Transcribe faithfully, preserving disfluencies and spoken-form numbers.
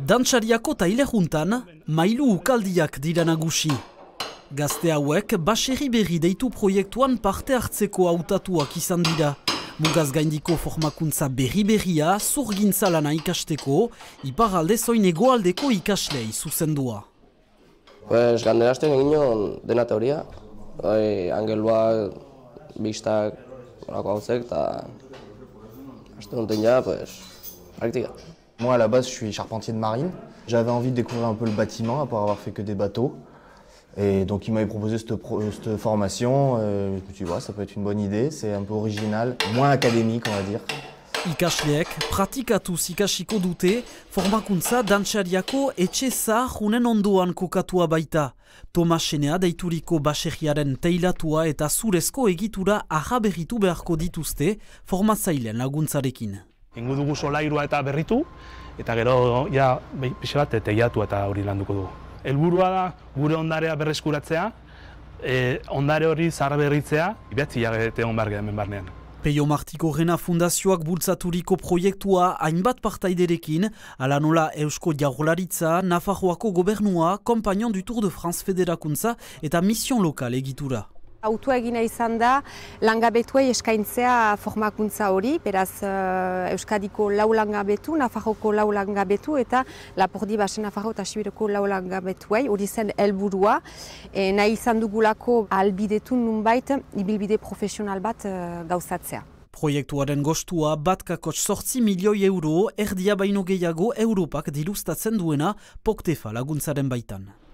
Dantsariako taile juntan, mailu ukaldiak dira nagusi. Gazte hauek baserri berri deitu proiektuan parte hartzeko hautatuak izan dira. Mugaz gaindiko formakuntza berri-berria, zurgintza lana ikasteko, iparalde zoin hegoaldeko ikaslei zuzendua. Pues ganderazten egin dena teoria, bai, angeluak, bistak, horako gauzek, eta haste duten ja, pues, praktika. Moi, à la base, je suis charpentier de marine. J'avais envie de découvrir un peu le bâtiment, après avoir fait que des bateaux. Et donc, il m'avait proposé cette, pro cette formation. Euh, je me suis dit, ouais, ça peut être une bonne idée. C'est un peu original, moins académique, on va dire. Ikasleek pratikatuz ikasiko dute, formakuntza dantsariako etxe zahunen ondoan kokatua baita. Tomasenea deituriko baserriaren teilatua eta zurezko egitura ahaberritu beharko dituzte formatzaileen laguntzarekin. Ingo dugu solairua eta berritu, eta gero ja, pixe bat teiatu eta hori landuko dugu. Helburua da gure ondarea berreskuratzea, e, ondare hori zaharberritzea, behatzi hilabete egon behar hemen barnean. Peio Martiko Rena Fundazioak bultzaturiko proiektua hainbat partaiderekin, ala nola Eusko Jaurlaritza, Nafarroako gobernua, Compagnon du Tour de France federakuntza eta mission lokal egitura. Autua egina izan da langabetuei eskaintzea formakuntza hori, beraz uh, Euskadiko lau langabetu, Nafarroko lau langabetu eta Lapordi Basen Nafarro eta Sibiroko lau langabetuei, hori zen helburua. E, nahi izan dugulako ahalbidetu nunbait ibilbide profesional bat uh, gauzatzea. Proiektuaren gostua bat kakotx sortzi milioi euro, erdia baino gehiago Europak dilustatzen duena Poktefa laguntzaren baitan.